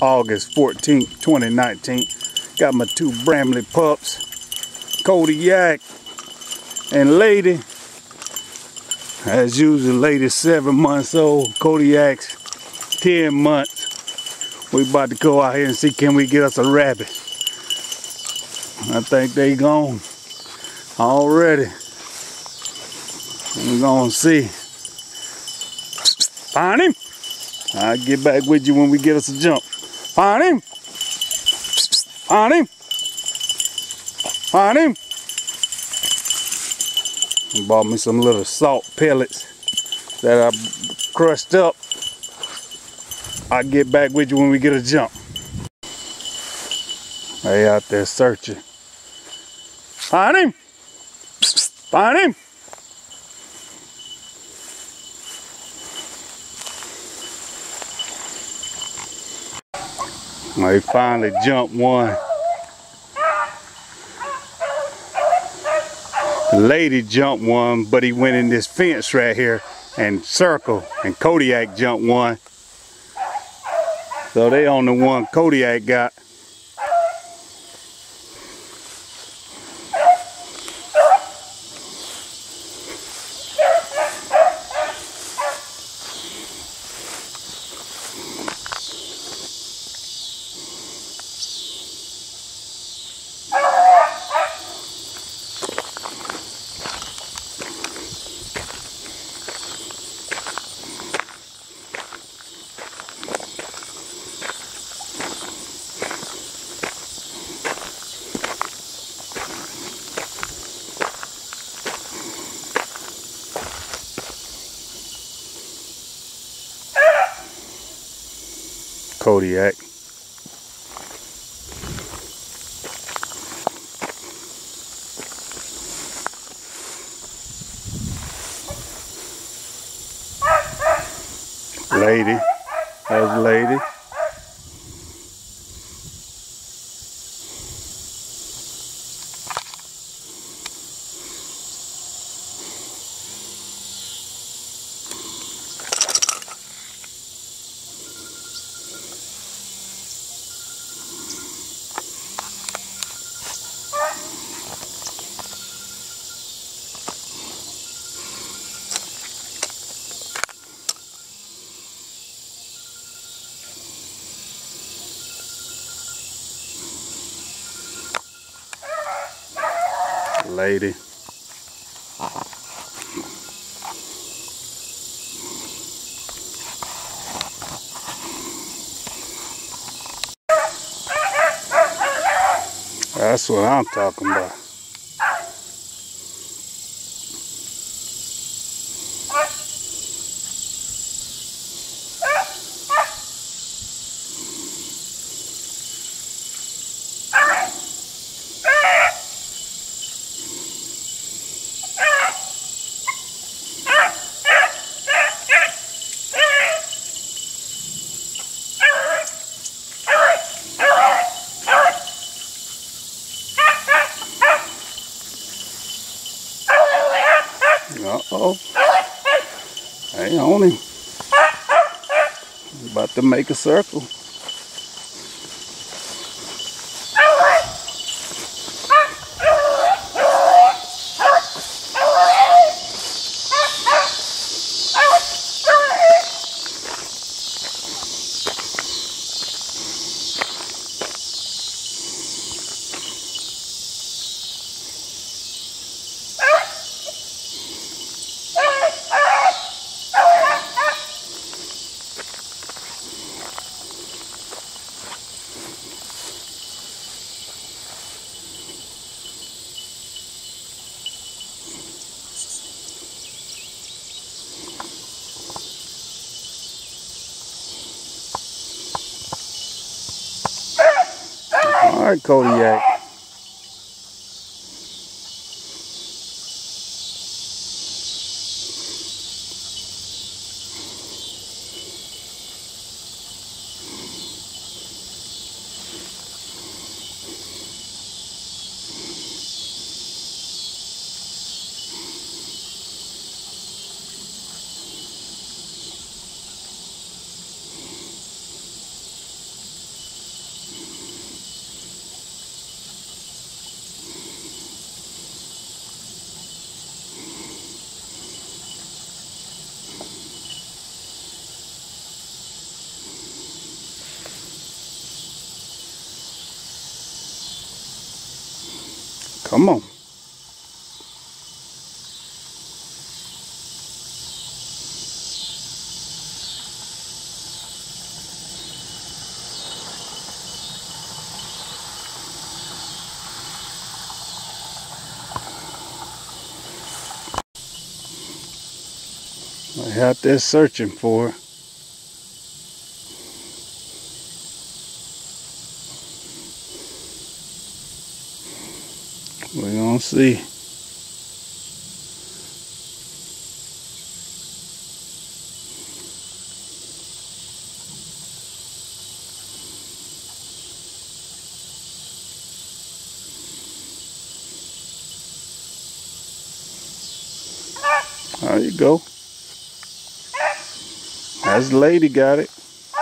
August 14th, 2019. Got my two Bramley pups, Kodiak and Lady. As usual, Lady's 7 months old, Kodiak's 10 months. We about to go out here and see, can we get us a rabbit? I think they gone already. We're gonna see. Find him. I'll get back with you when we get us a jump. Find him. Find him. Find him. I bought me some little salt pellets that I crushed up. I'll get back with you when we get a jump. They out there searching. Find him. Find him. They finally jumped one. The Lady jumped one, but he went in this fence right here and circled, and Kodiak jumped one. So they on the one Kodiak got. Kodiak. Lady. That's Lady. Lady. That's what I'm talking about. Uh-oh. Hang on him. About to make a circle. All right, Kodiak. Come on. I out there searching for it. We're gonna see. There you go. That's Lady got it.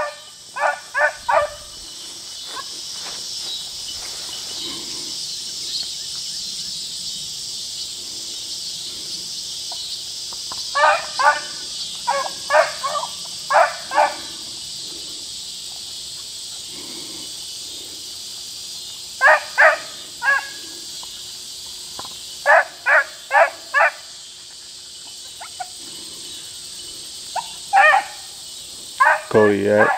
Kodiak.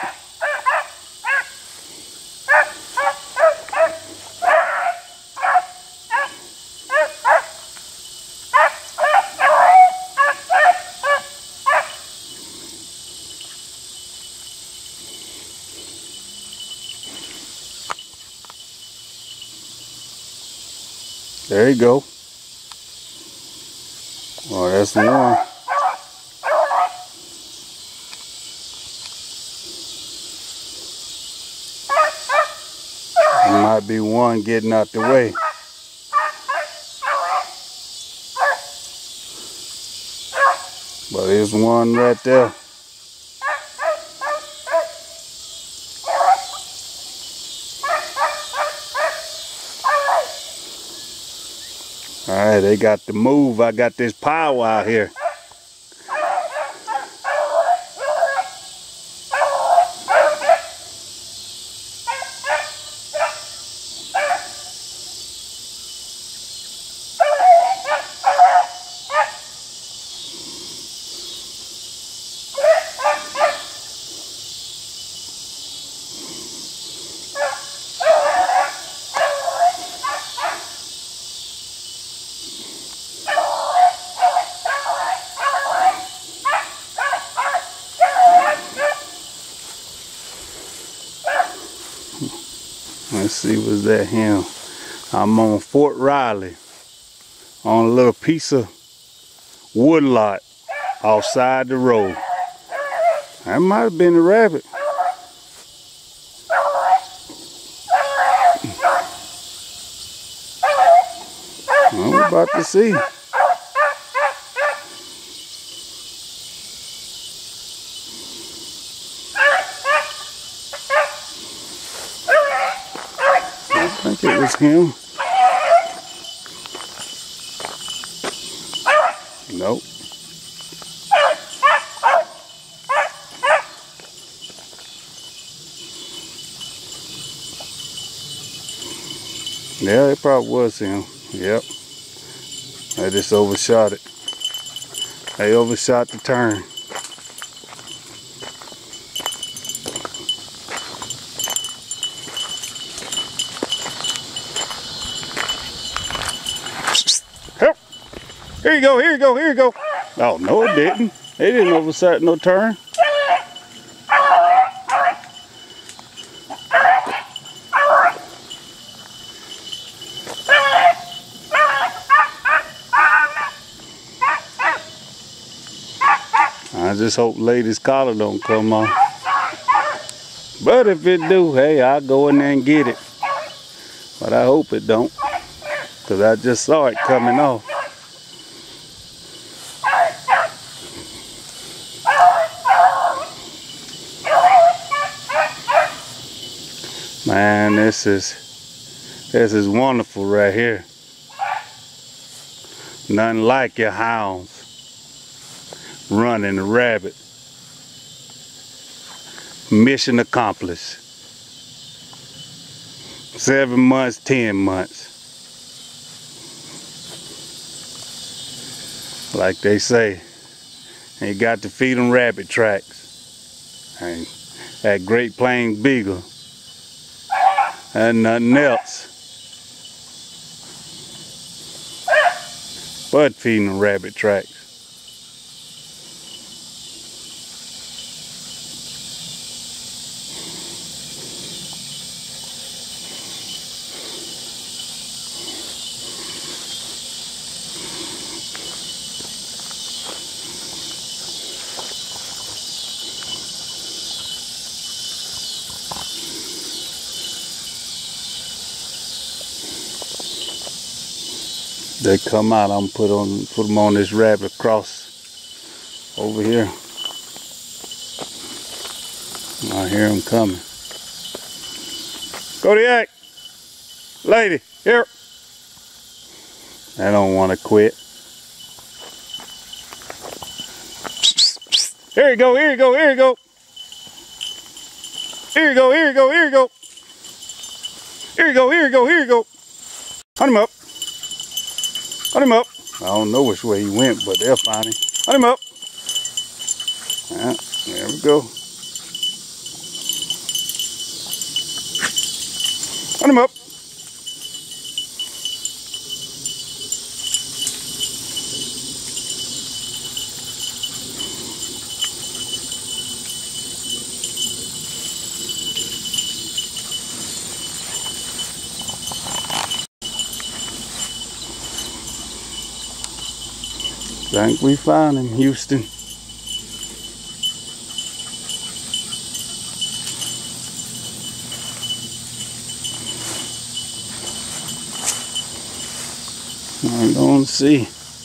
There you go. Oh, that's one. There might be one getting out the way. But there's one right there. Alright, they got the move. I got this power out here. Let's see, was that him? I'm on Fort Riley on a little piece of wood lot outside the road. That might have been a rabbit. I'm about to see. I think it was him. Nope. Yeah, it probably was him. Yep. I just overshot it. I overshot the turn. Help! Here you go, here you go, here you go. Oh, no it didn't. It didn't overshot no turn. I just hope Lady's collar don't come off. But if it do, hey, I'll go in there and get it. But I hope it don't, because I just saw it coming off. Man, this is wonderful right here. Nothing like your hounds running a rabbit. Mission accomplished. 7 months, 10 months. like they say. And you got to feed them rabbit tracks. And that Great Plains Beagle. And nothing else but feeding them rabbit tracks. They come out, I'm put them on this rabbit cross over here. I hear them coming. Kodiak, lady, here. They don't want to quit. Here you go, here you go, here you go. Here you go, here you go, here you go. Here you go, here you go, here you go. Hunt him up. Hunt him up. I don't know which way he went, but they'll find him. Hunt him up. There we go. Hunt him up. I think we found him, Houston. I'm going to see.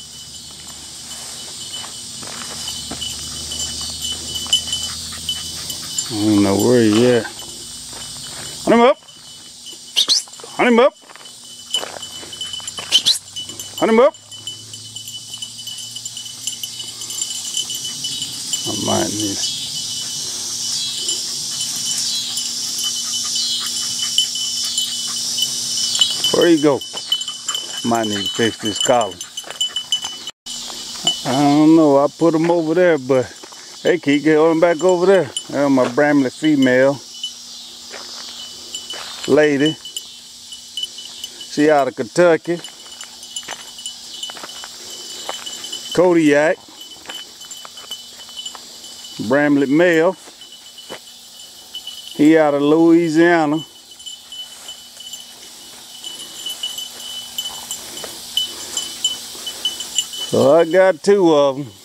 I don't know where he at. Hunt him up. Hunt him up. Hunt him up. I might need. Where you go? Might need to fix this collar. I don't know. I put them over there, but they keep going back over there. There's my Bramley female lady. She out of Kentucky. Kodiak. Bramley male. He out of Louisiana. So I got two of them.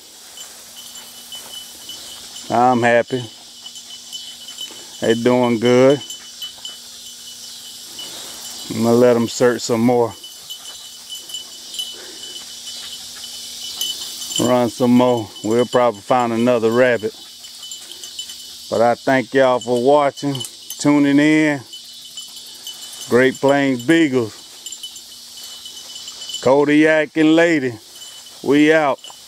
I'm happy. They doing good. I'm gonna let them search some more. Run some more. We'll probably find another rabbit. But I thank y'all for watching, tuning in. Great Plains Beagles. Kodiak and Lady. We out.